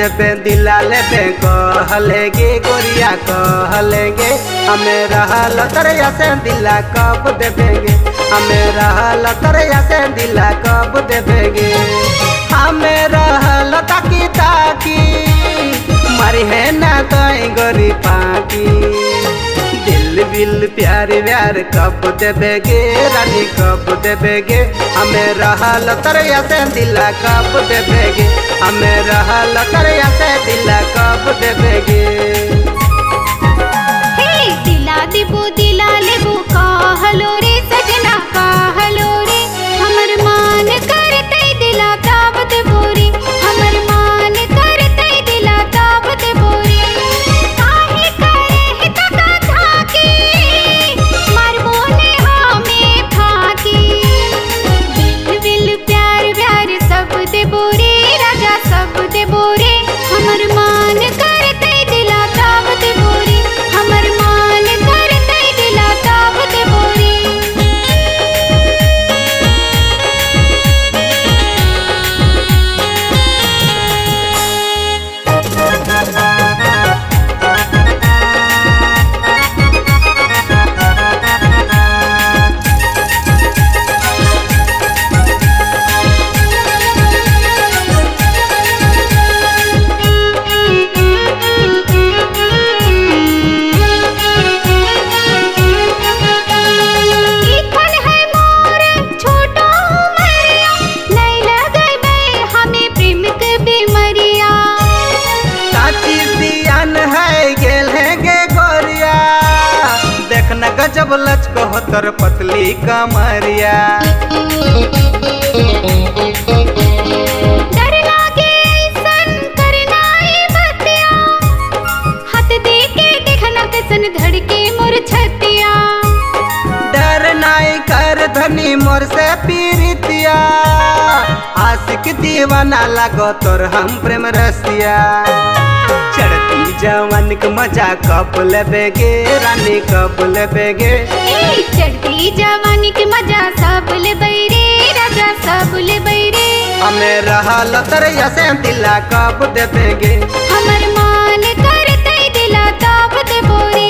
देबे दिला लेबे कहलेगे गोरिया कहलेगे हमें रहल तरया से दिला कब देबेगे हमें रहल तरया से दिला कब देबेगे हमें रहल ताकी ताकी मारी है ना तोई गोरी पाकी दिल बिल प्यार व्यार कब देबेगे रानी कब देबेगे हमें रहल तरया से दिला कब देबेगे हमें रहल तरया से दिला कब देबेगे दिला देबो दिला लेबो कहलो रे सजना कहलो रे हमर मान करते दिला तब देबो रे हमर मान करते दिला तब देबो रे काहे करे है तका थाकी मारबो ने हमें फाकी दिल बिल प्यार व्यार सब देबो रे राजा सब देबो रे हमर मान करते दिला तब देबो रे हमर मान करते दिला तब देबो रे गजब लचको होतर पतली कमरिया डर लागे ऐसन करना ही बतिया हाथ दे के देखना कैसन धड़के मोर छतिया डर नाई कर धनी मोर से पीरितिया आशिक दीवाना लागो तोर हम प्रेम रसिया चढ़ती जवान के मजा कब लेबेगे रानी कब लेबेगे चढ़ती जवानी के मजा सब लेबै रे राजा सब लेबै रे हमें रहल तरया से दिला कब देबेगे हमर मान करते दिला तब देबो रे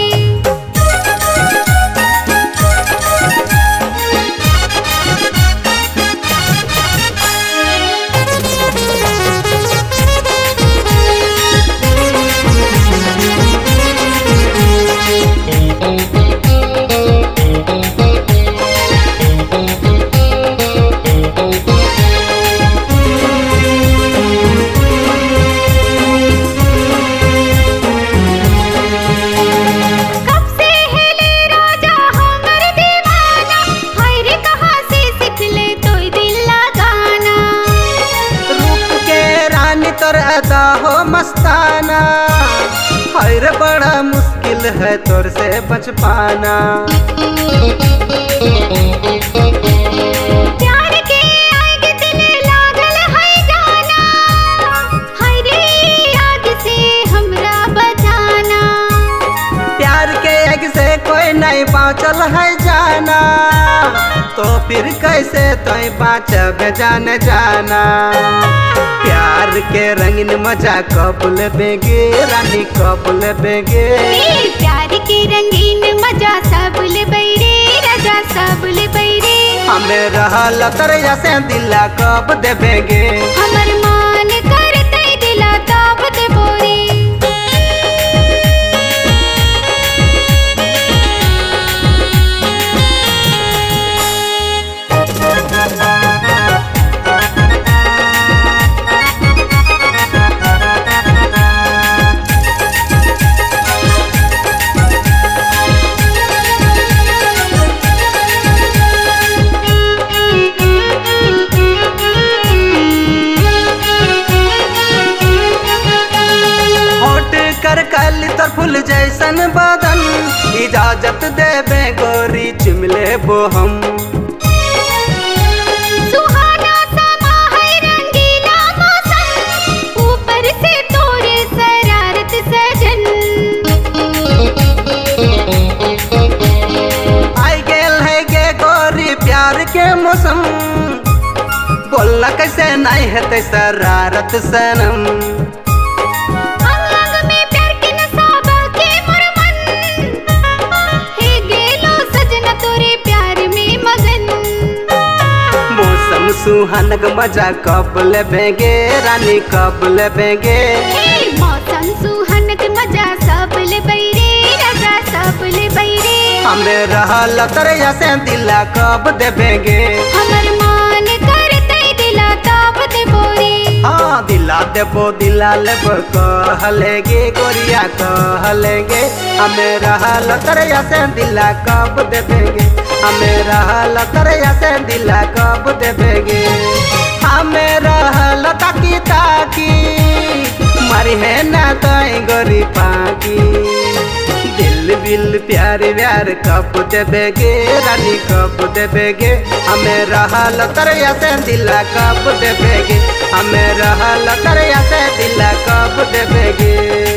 हो मस्ताना हर बड़ा मुश्किल है तोर से बच पाना प्यार के आग दिन लागल है जाना हरे आग से हमरा बचाना प्यार के आग से कोई नहीं बाँचल है जाना तो फिर कैसे तो बाँचब जान जाना प्यार के रंगीन मजा कब लेबेगे रानी कब लेबेगे प्यार के रंगीन मजा सब लेबै रे राजा सब लेबै रे हमें रहल तरया से दिला कब देबेगे हमर मान करते दिला तब देबो रे कल तोर फूल जैसन बदन इजाजत देबे गोरी चिमले बो हम सुहाना समा है रंगीला मौसम ऊपर से तोरे शरारत सजन आई गेल है गे गोरी प्यार के मौसम बोलना कैसे नहीं है शरारत सनम सुहानक मजा कब लेबेंगे रानी कब लेबेंगे। मौसम सुहानक मजा सब ले बैरे राजा सब ले बैरे। हमें रहल तरैया से दिला कब देबेंगे। हमर मान करते दिला तब देबो रे। हाँ दिला देबो दिला लेबो कहलेगे गोरिया कहलेगे। हमें रहल तरैया से दिला कब देबेंगे। हमें रहल तरैया से दिला कब देबेंगे। हमें रहल ताकी ताकी मारी है ना तोय गोरी पाकी। दिल बिल प्यार व्यार कब देबेगे रानी कब देबेगे। हमें रहल तरैया से दिला कब देबेगे। हमें रहल तरैया से दिला कब देबेगे।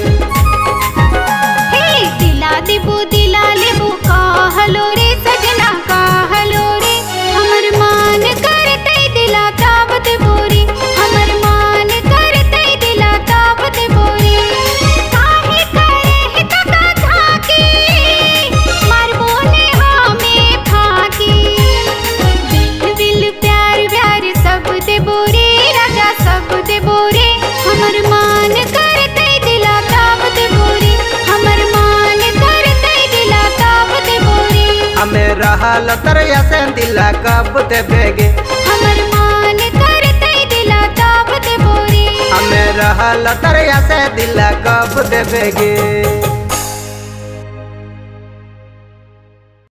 दिला देबो दिला लेबो कहलो रे सजना कहलो रे। हमर मान करते दिला तब देबो रे। हमर मान करते दिला तब देबो रे। काहे करे तका झाकी मारबो ने हमें फाकी। दिल दिल प्यार व्यार सब देबो रे राजा सब देबो रे। हमर मान करते दिला तब देबो रे। हमर मान करते दिला तब देबो रे। हमें रहल तरैया से दिला कब देबेगे। हमर मान करते दिला तब देबो रे। हमें रहल तरैया से दिला कब देबेगे।